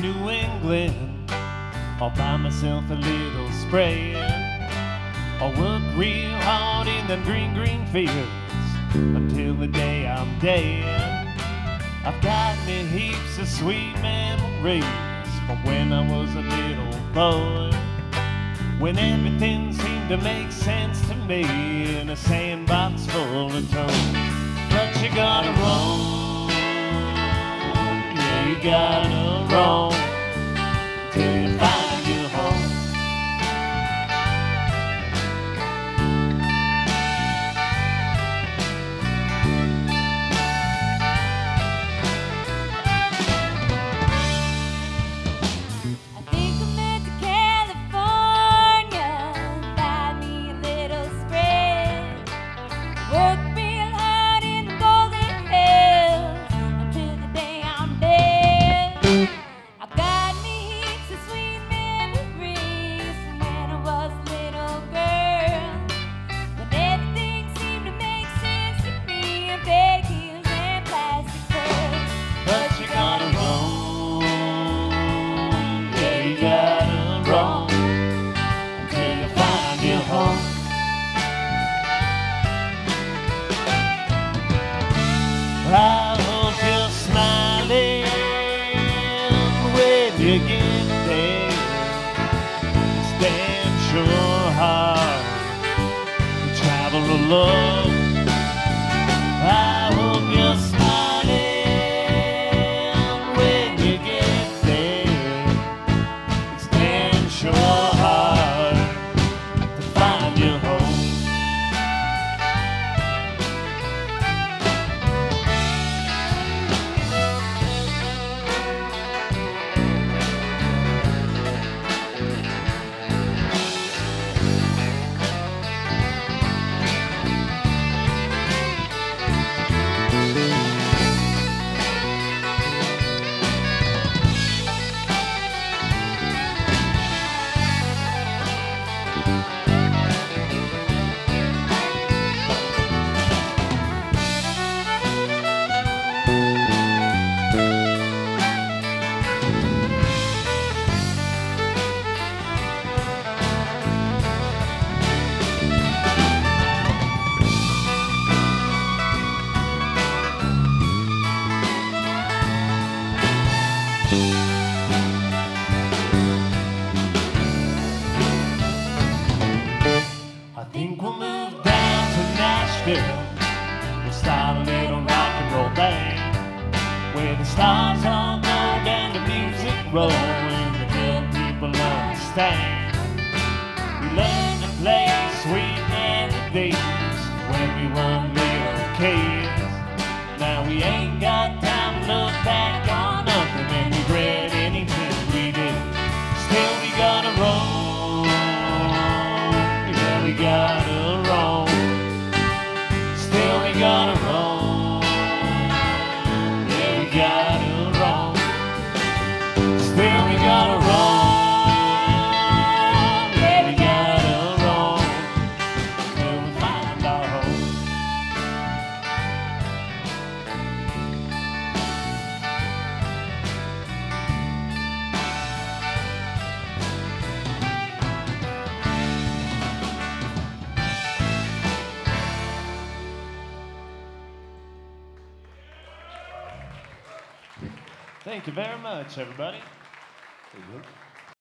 New England, I'll buy myself a little spread. I'll work real hard in them green, green fields until the day I'm dead. I've got me heaps of sweet memories from when I was a little boy, when everything seemed to make sense to me in a sandbox full of toys. But you gotta roam, yeah, you gotta roam till you find your home. I hope you're smiling when you get there. Stand sure hard to travel alone. I hope you're smiling when you get there. Stand sure hard to find your home. I think we'll move down to Nashville. We'll start a little rock and roll band, where the stars all go down the music road and the good people understand. We learned to play sweet melodies when we were little kids. Now we ain't got time to look back on nothing and regret anything we did. Still we gotta roll. We gotta roam, still we gotta roam. Yeah, we gotta roam, still we gotta roam. Yeah, we gotta roam till we find our home. Thank you very much, everybody.